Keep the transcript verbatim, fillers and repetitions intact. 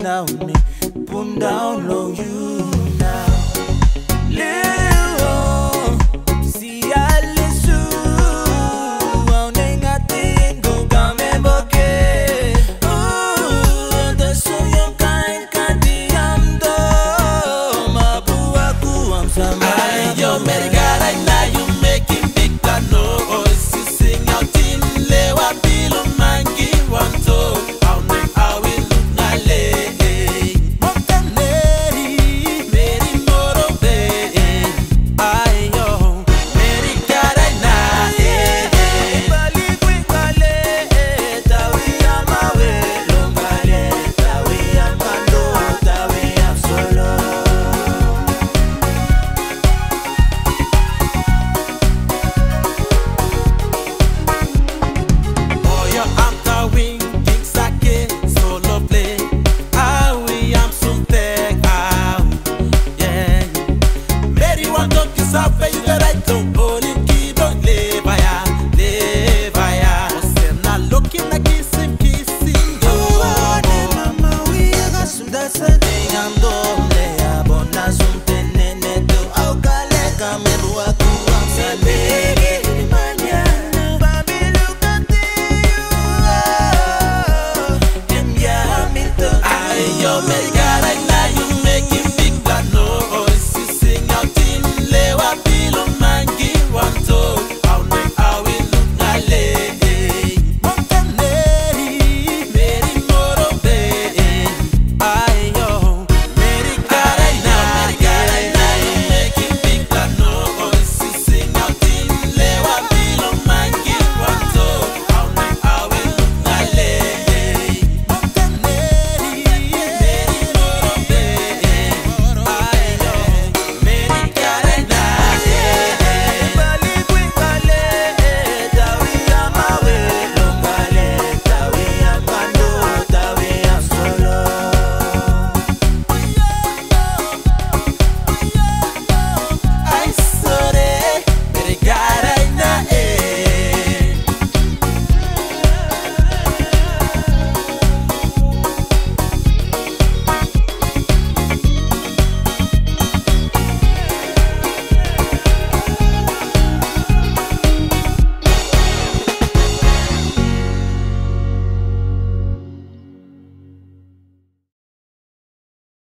now me, boom down low you now. Leo, see I listen, wanting a thing go come and bokeh. Oh, the so young kind candy am do, mabua ku am samai. Yo, Meri Garaina, you making big noise. You sing out in lewa bilo mangi wanto. How make I will look na le. Montaneri, Meri moro be. Ayo, Meri Garaina, eh. Bali kwingale, tawi amawe, longale, tawi amando, tawi am solo. Oh, yo, I'm tawing, king sake, solo play. Ah, we am something, ah, yeah. Meri want to kiss up, you got right to hold it, keep on live, ya, live, ya. Ose na looking like kissing, kissing, Oh, oh, de mama, we aga sunda sade am do le abona sumte nene do au kale kameru aku am sade manyana baby look at you em ya mito ay, yo, Meri